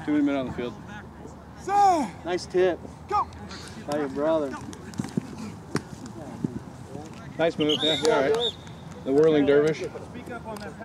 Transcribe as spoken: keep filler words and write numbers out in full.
Too many men on the field. Nice tip. Go. By your brother. Nice move. Yeah, you're all right. The whirling dervish.